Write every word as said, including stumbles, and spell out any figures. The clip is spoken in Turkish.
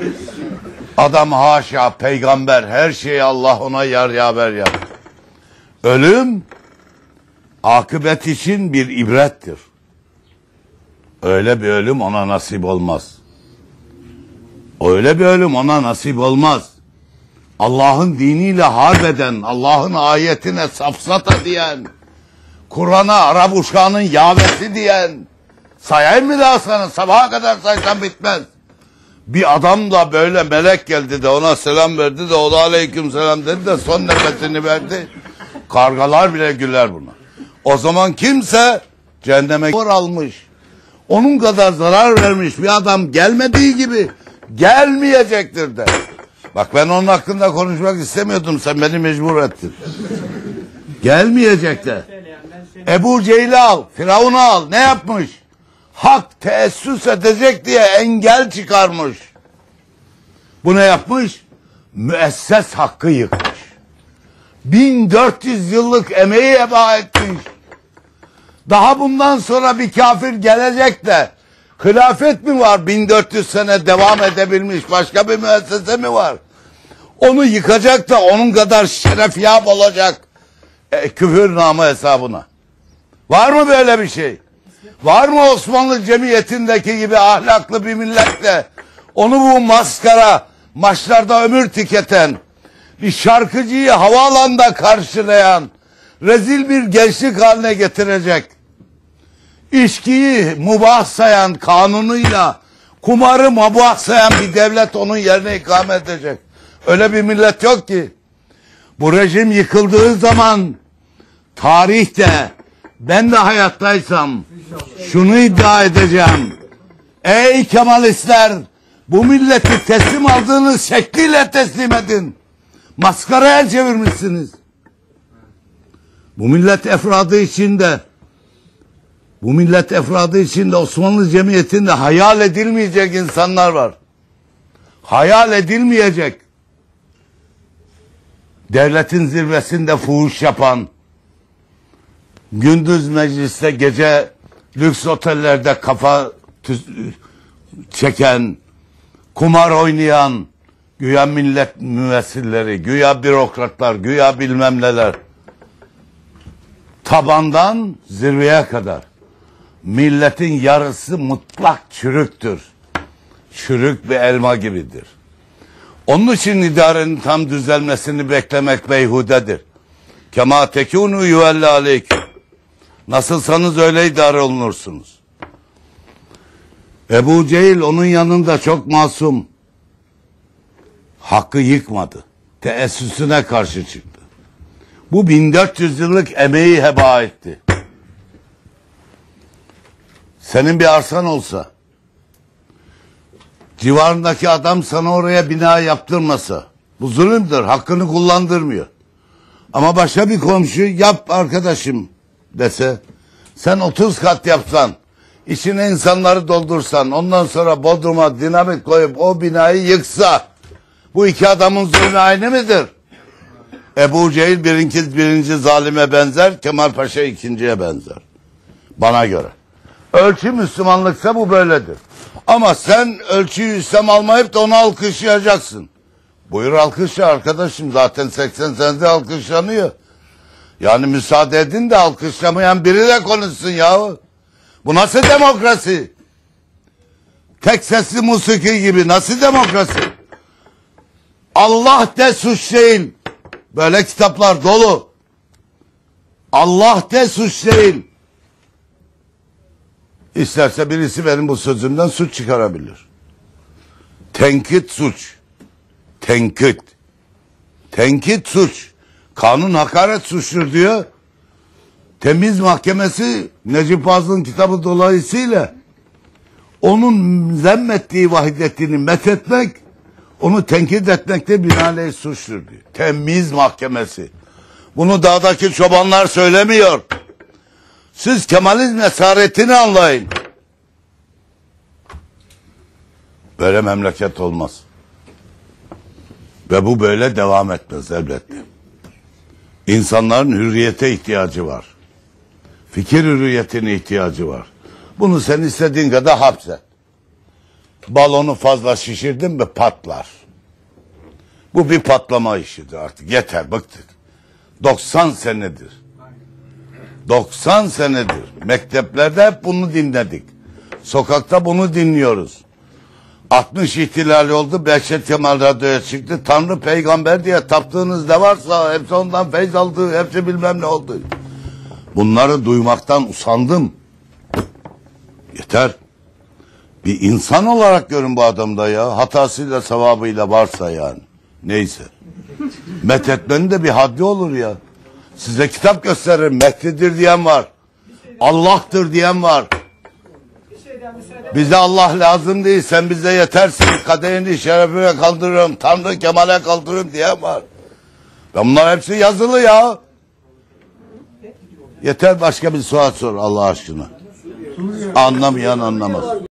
Adam haşa peygamber, her şeyi Allah ona yar yaver yap. Ölüm akıbet için bir ibrettir. Öyle bir ölüm ona nasip olmaz. Öyle bir ölüm ona nasip olmaz. Allah'ın diniyle harp eden, Allah'ın ayetine safsata diyen, Kur'an'a Arap uşağının yavesi diyen, sayayım mı daha sana? Sabaha kadar saysam bitmez. Bir adam da böyle melek geldi de ona selam verdi de o da aleyküm selam dedi de son nefesini verdi. Kargalar bile güler buna. O zaman kimse cehenneme almış, onun kadar zarar vermiş bir adam gelmediği gibi gelmeyecektir de. Bak ben onun hakkında konuşmak istemiyordum, sen beni mecbur ettin. Gelmeyecek de. Ebu Cehil'i al, Firavun'u al, ne yapmış? Hak teessüs edecek diye engel çıkarmış. Bu ne yapmış? Müesses hakkı yıkmış. bin dört yüz yıllık emeği heba etmiş. Daha bundan sonra bir kafir gelecek de hilafet mi var? bin dört yüz sene devam edebilmiş başka bir müessese mi var? Onu yıkacak da onun kadar şerefyab olacak e, küfür namı hesabına. Var mı böyle bir şey? Var mı Osmanlı cemiyetindeki gibi ahlaklı bir milletle onu bu maskara maçlarda ömür tüketen, bir şarkıcıyı havaalanında karşılayan, rezil bir gençlik haline getirecek, İçkiyi mubah sayan, kanunuyla kumarı mubah sayan bir devlet onun yerine ikame edecek. Öyle bir millet yok ki. Bu rejim yıkıldığı zaman tarihte ben de hayattaysam şunu iddia edeceğim. Ey Kemalistler, bu milleti teslim aldığınız şekliyle teslim edin. Maskaraya çevirmişsiniz. Bu millet efradı içinde Bu millet efradı içinde Osmanlı cemiyetinde hayal edilmeyecek insanlar var. Hayal edilmeyecek. Devletin zirvesinde fuhuş yapan, gündüz mecliste, gece lüks otellerde kafa çeken, kumar oynayan, güya millet müessilleri, güya bürokratlar, güya bilmem neler. Tabandan zirveye kadar. Milletin yarısı mutlak çürüktür. Çürük bir elma gibidir. Onun için idarenin tam düzelmesini beklemek beyhudedir. Kema tekûnû yuvelle aleyküm. Nasılsanız öyle idare olunursunuz. Ebu Cehil onun yanında çok masum. Hakkı yıkmadı. Teessüsüne karşı çıktı. Bu bin dört yüz yıllık emeği heba etti. Senin bir arsan olsa, civarındaki adam sana oraya bina yaptırmasa, bu zulümdür, hakkını kullandırmıyor. Ama başka bir komşu yap arkadaşım dese, sen otuz kat yapsan, içine insanları doldursan, ondan sonra bodruma dinamit koyup o binayı yıksa, bu iki adamın zulmü aynı mıdır? Ebu Cehil birinci, birinci zalime benzer, Kemal Paşa ikinciye benzer. Bana göre. Ölçü Müslümanlıksa bu böyledir. Ama sen ölçüyü İslam almayıp da onu alkışlayacaksın. Buyur alkışla arkadaşım, zaten seksen senede alkışlanıyor. Yani müsaade edin de alkışlamayan biri de konuşsun yahu. Bu nasıl demokrasi? Tek sesli musiki gibi nasıl demokrasi? Allah de suç değil. Böyle kitaplar dolu. Allah de suç değil. İsterse birisi benim bu sözümden suç çıkarabilir. Tenkit suç. Tenkit. Tenkit suç. Kanun hakaret suçtur diyor. Temiz Mahkemesi Necip Fazıl'ın kitabı dolayısıyla onun zemmettiği vahidetini methetmek, onu tenkit etmekte binaenaleyh suçtur diyor. Temiz Mahkemesi. Bunu dağdaki çobanlar söylemiyor. Siz Kemalizm esaretini anlayın. Böyle memleket olmaz. Ve bu böyle devam etmez elbette. İnsanların hürriyete ihtiyacı var. Fikir hürriyetine ihtiyacı var. Bunu sen istediğin kadar hapset. balonu fazla şişirdin mi patlar. Bu bir patlama işidir artık. Yeter, bıktık. doksan senedir. doksan senedir. Mekteplerde hep bunu dinledik. Sokakta bunu dinliyoruz. altmış ihtilali oldu. Behçet Kemal radyoya çıktı. Tanrı peygamber diye taptığınız ne varsa hepsi ondan feyz aldı. Hepsi bilmem ne oldu. Bunları duymaktan usandım. Yeter. Bir insan olarak görün bu adamda ya. Hatasıyla sevabıyla varsa yani. Neyse. Methetmenin de bir haddi olur ya. Size kitap gösteririm. Mehdi'dir diyen var. Allah'tır diyen var. Bize Allah lazım değil. Sen bize yetersin. Kadehini şerefine kaldırırım. Tanrı Kemal'e kaldırırım diyen var. Ben bunlar hepsi yazılı ya. Yeter, başka bir sual sor Allah aşkına. Anlamayan anlamaz.